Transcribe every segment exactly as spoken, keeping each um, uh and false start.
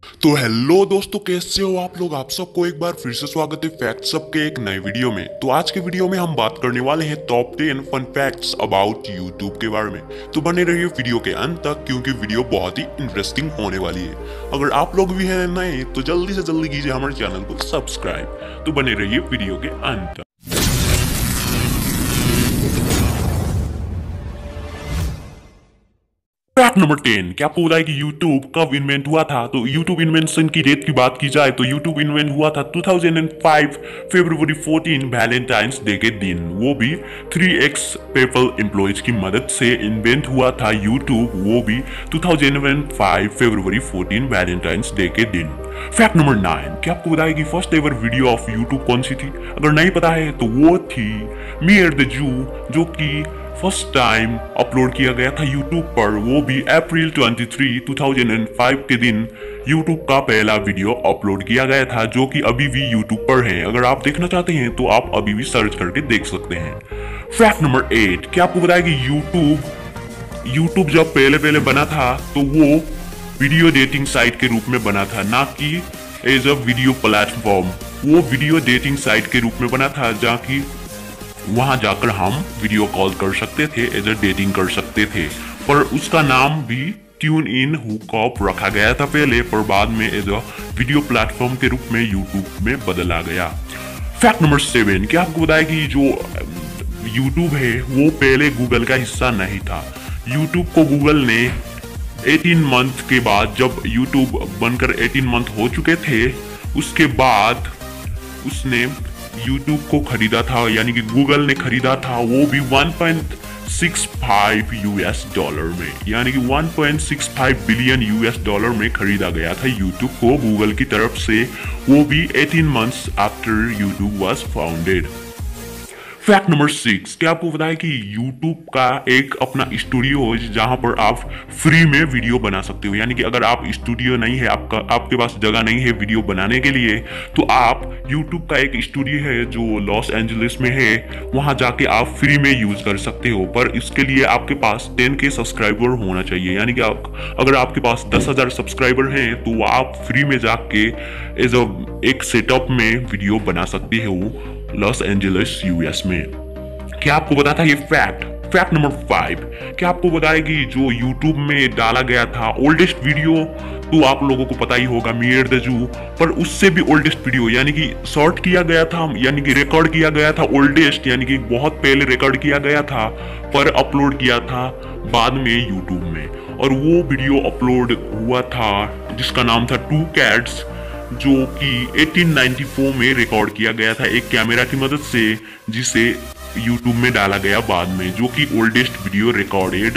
तो हेलो दोस्तों, कैसे हो आप लोग। आप सबको एक बार फिर से स्वागत है फैक्ट सब के एक नए वीडियो में। तो आज के वीडियो में हम बात करने वाले हैं top ten fun facts about YouTube के बारे में। तो बने रहिए वीडियो के अंत तक, क्योंकि वीडियो बहुत ही इंटरेस्टिंग होने वाली है। अगर आप लोग भी हैं नए तो जल्दी से जल्दी कीजिए हमारे चैनल को सब्सक्राइब। तो बने रहिए वीडियो के अंत तक। फैक्ट नंबर टेन, क्या आपको पता है कि YouTube कब इन्वेंट हुआ था। तो YouTube इन्वेंशन की डेट की बात की जाए तो YouTube इन्वेंट हुआ था दो हज़ार पाँच फरवरी चौदह वैलेंटाइंस डे के दिन। वो भी थ्री एक्स पेपल एम्प्लॉयज की मदद से इन्वेंट हुआ था YouTube, वो भी दो हज़ार पाँच फरवरी चौदह वैलेंटाइंस डे के दिन। फैक्ट नंबर नाइन, क्या आपको पता है कि first ever video of YouTube कौन सी थी। अगर नहीं पता है तो वो थी मी एंड द जू, जो कि फर्स्ट टाइम अपलोड किया गया था YouTube पर, वो भी अप्रैल तेईस दो हज़ार पाँच के दिन YouTube का पहला वीडियो अपलोड किया गया था, जो कि अभी भी YouTube पर है। अगर आप देखना चाहते हैं तो आप अभी भी सर्च करके देख सकते हैं। फैक्ट नंबर एट, क्या आपको पता है कि YouTube YouTube जब पहले पहले बना था तो वो वीडियो डेटिंग साइट के रूप में बना था, ना कि एज अ वीडियो प्लेटफॉर्म। वो वीडियो डेटिंग साइट के रूप में बना था, जहाँ की वहां जाकर हम वीडियो कॉल कर सकते थे, एज अ डेटिंग कर सकते थे। पर उसका नाम भी ट्यून इन हुकअप रखा गया था पहले, पर बाद में एज अ वीडियो प्लेटफॉर्म के रूप में यूट्यूब में बदला गया। फैक्ट नंबर सेवन, क्या आपको बताया कि जो यूट्यूब है वो पहले गूगल का हिस्सा नहीं था। यूट्यूब को गूगल ने अठारह मंथ के बाद, जब यूट्यूब बनकर अठारह मंथ हो चुके थे, उसके बाद उसने YouTube को खरीदा था, यानी कि गूगल ने खरीदा था, वो भी एक point six five US dollar में, यानी कि एक point six five billion US dollar में खरीदा गया था YouTube को गूगल की तरफ से, वो भी अठारह months after YouTube was founded. Fact number six, क्या आपको पता है कि YouTube का एक अपना स्टूडियो है जहां पर आप फ्री में वीडियो बना सकते हो। यानी कि अगर आप स्टूडियो नहीं है, आपका आपके पास जगह नहीं है वीडियो बनाने के लिए, तो आप YouTube का एक स्टूडियो है जो लॉस एंजलिस में है, वहां जाके आप फ्री में यूज कर सकते हो। पर इसके लिए आपके पास टेन के सब्सक्राइबर होना चाहिए। यानी कि आप, अगर आपके पास दस हजार सब्सक्राइबर हैं तो आप फ्री में जाके एज अ एक सेटअप में वीडियो बना सकते हो लॉस एंजलिस यूएस में। क्या आपको पता था ये फैक्ट। फैक्ट नंबर फाइव, क्या आपको पता है कि जो YouTube में डाला गया था ओल्डेस्ट वीडियो, तो आप लोगों को पता ही होगा मी एंड द जू, पर उससे भी ओल्डेस्ट वीडियो, यानी कि शॉर्ट किया गया था, यानी कि रिकॉर्ड किया गया था ओल्डेस्ट, यानी कि बहुत पहले रिकॉर्ड किया गया था पर अपलोड किया था बाद में YouTube में। और वो वीडियो अपलोड हुआ था जिसका नाम था टू कैट्स, जो कि अठारह सौ चौरानवे में रिकॉर्ड किया गया था एक कैमरा की मदद से, जिसे YouTube में डाला गया बाद में, जो कि oldest video recorded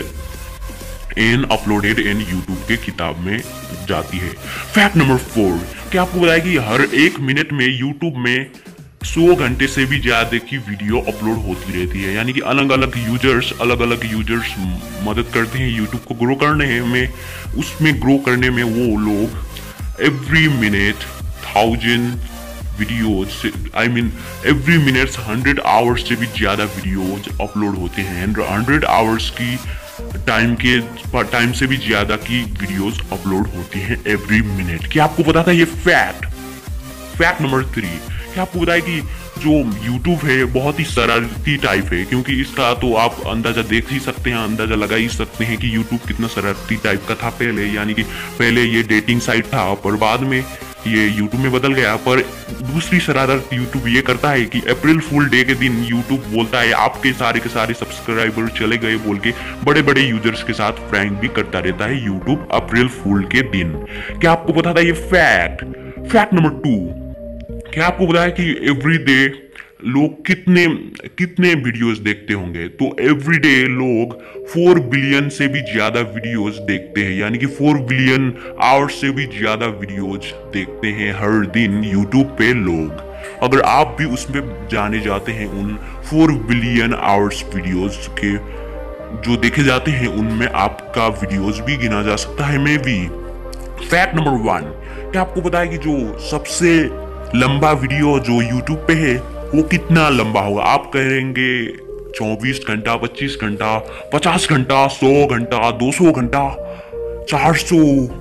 and uploaded in YouTube के किताब में जाती है। फैक्ट नंबर फोर, क्या आपको बताया कि हर एक मिनट में YouTube में सौ घंटे से भी ज्यादा की वीडियो अपलोड होती रहती है। यानी कि अलग अलग यूजर्स अलग अलग यूजर्स मदद करते हैं YouTube को ग्रो करने में। उसमें ग्रो करने में वो लोग every minute thousand videos, I mean every minute hundred hours से भी ज्यादा वीडियोज अपलोड होते हैं। हंड्रेड आवर्स की टाइम के टाइम से भी ज्यादा की वीडियोज अपलोड होती हैं एवरी मिनट। क्या आपको पता था ये फैक्ट। फैक्ट नंबर थ्री, क्या आपको पता है कि जो YouTube है बहुत ही शरारती टाइप है, क्योंकि इसका तो आप अंदाजा देख ही सकते हैं, अंदाजा लगा ही सकते हैं कि YouTube कितना शरारती टाइप का था पहले। यानी कि पहले ये डेटिंग साइट था, पर बाद में ये YouTube में बदल गया। पर दूसरी शरारत YouTube ये करता है कि अप्रैल फूल डे के दिन YouTube बोलता है आपके सारे के सारे सब्सक्राइबर चले गए बोल के बड़े बड़े यूजर्स के साथ प्रैंक भी करता रहता है YouTube अप्रैल फूल के दिन। क्या आपको पता था ये फैक्ट। फैक्ट नंबर टू, क्या आपको पता है कि एवरी डे लोग कितने कितने वीडियोस देखते होंगे। तो एवरी डे लोग फोर बिलियन से भी ज्यादा वीडियोस देखते हैं, यानी कि फोर बिलियन आवर्स से भी ज्यादा वीडियोस देखते हैं हर दिन यूट्यूब पे लोग। अगर आप भी उसमें जाने जाते हैं उन फोर बिलियन आवर्स वीडियोस के जो देखे जाते हैं, उनमें आपका वीडियोस भी गिना जा सकता है maybe. Fact number one, क्या आपको पता है कि जो सबसे लंबा वीडियो जो यूट्यूब पे है वो कितना लंबा होगा। आप कहेंगे चौबीस घंटा, पच्चीस घंटा, पचास घंटा, सौ घंटा, दो सौ घंटा, चार सौ,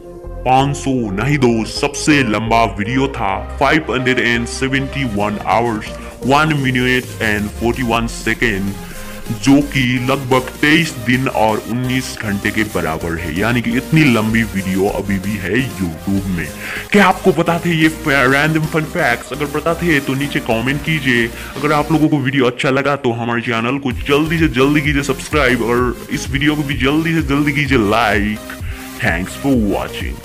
पाँच सौ नहीं दो सबसे लंबा वीडियो था five hundred seventy one hours one minute and forty one second, जो कि लगभग तेईस दिन और उन्नीस घंटे के बराबर है। यानी कि इतनी लंबी वीडियो अभी भी है यूट्यूब में। क्या आपको पता थे ये रैंडम फन फैक्ट्स? अगर पता थे तो नीचे कमेंट कीजिए। अगर आप लोगों को वीडियो अच्छा लगा तो हमारे चैनल को जल्दी से जल्दी कीजिए सब्सक्राइब और इस वीडियो को भी जल्दी से जल्दी कीजिए like. Thanks for watching.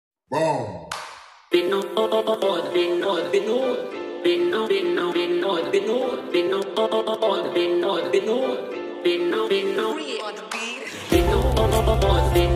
Binod, binod, binod, binod, binod, binod, binod, binod, binod, binod, binod, binod, binod, binod, binod,